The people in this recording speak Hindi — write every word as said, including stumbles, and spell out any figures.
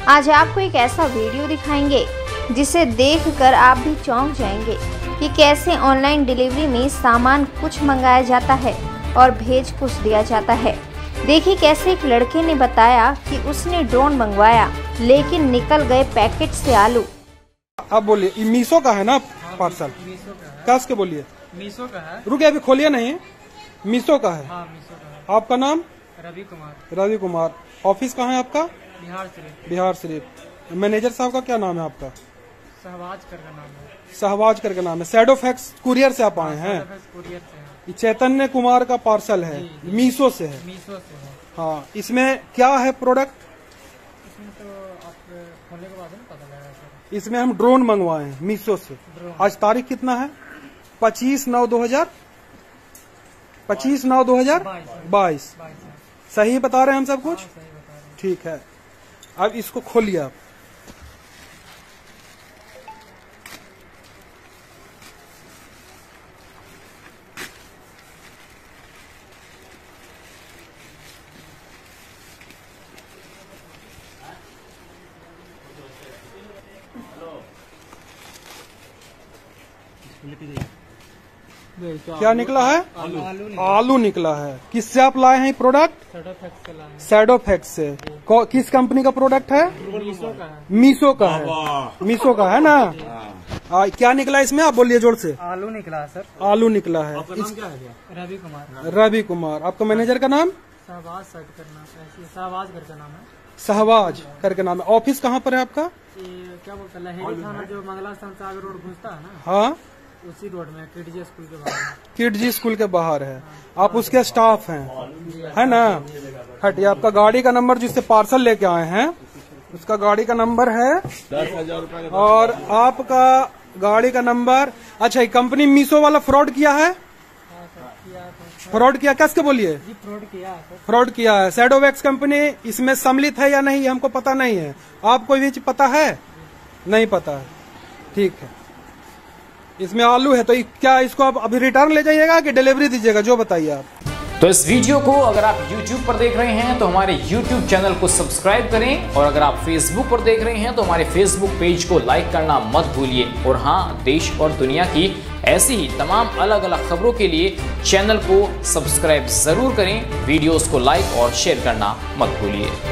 आज आपको एक ऐसा वीडियो दिखाएंगे जिसे देखकर आप भी चौंक जाएंगे कि कैसे ऑनलाइन डिलीवरी में सामान कुछ मंगाया जाता है और भेज कुछ दिया जाता है। देखिए कैसे एक लड़के ने बताया कि उसने ड्रोन मंगवाया लेकिन निकल गए पैकेट से आलू। आप बोलिए, ये मीशो का है ना पार्सल? मीशो का है। कस के बोलिए? मीशो का है। रुके, अभी खोलिए नहीं। मीशो का है। हाँ, मीशो का है। आपका नाम? रवि कुमार। रवि कुमार। ऑफिस कहाँ है आपका? बिहार शरीफ। बिहार शरीफ। मैनेजर साहब का क्या नाम है आपका? सहवाज करके नाम है। सहवाज करके नाम है। शैडो फैक्स कुरियर से आप आए हैं? कुरियर से है। ये चैतन्य कुमार का पार्सल है, मीशो से है। मीशो से है। हाँ, इसमें क्या है प्रोडक्ट? इसमें तो आप खोलने के बाद ही पता लगेगा सर। इसमें हम ड्रोन मंगवाए हैं मीशो से। आज तारीख कितना है? पच्चीस नौ दो हजार पच्चीस नौ दो हजार बाईस। सही बता रहे हैं हम सब कुछ? ठीक है, अब इसको खोलिए आप। क्या निकला है? आलू, आलू, आलू निकला है। किससे आप लाए हैं प्रोडक्ट? शैडो फैक्स से। किस कंपनी का प्रोडक्ट है? मीशो का है। मीशो का है। मीशो का है ना? आ, क्या निकला इसमें? आप बोलिए जोर से। आलू निकला है सर। आलू निकला है। आपका नाम क्या है? रवि कुमार। रवि कुमार। आपका मैनेजर का नाम? सहवाज करना सहवाज करके नाम है। सहवाज करके नाम है। ऑफिस कहाँ पर है आपका? ये क्या बोलते हैं, लहेरी थाना जो मंगला स्थान से आगे रोड घुसता है ना, हाँ, उसी रोड में किडजी स्कूल के बाहर। किडजी स्कूल के बाहर है। आप उसके स्टाफ हैं, है ना? हटिए, आपका गाड़ी का नंबर जिससे पार्सल लेके आए हैं उसका गाड़ी का नंबर है दस हजार रूपए और आपका गाड़ी का नंबर। अच्छा, ये कंपनी मीशो वाला फ्रॉड किया है? फ्रॉड किया? कैसे बोलिए? फ्रॉड किया फ्रॉड किया है। शैडो फैक्स कंपनी इसमें सम्मिलित है या नहीं हमको पता नहीं है। आपको ये पता है? नहीं पता है। ठीक है, इसमें आलू है तो क्या इसको आप अभी रिटर्न ले जाइएगा कि डिलीवरी दीजिएगा, जो बताइए आप। तो इस वीडियो को अगर आप YouTube पर देख रहे हैं तो हमारे YouTube चैनल को सब्सक्राइब करें, और अगर आप Facebook पर देख रहे हैं तो हमारे Facebook पेज को लाइक करना मत भूलिए। और हाँ, देश और दुनिया की ऐसी ही तमाम अलग अलग खबरों के लिए चैनल को सब्सक्राइब जरूर करें। वीडियोस को लाइक और शेयर करना मत भूलिए।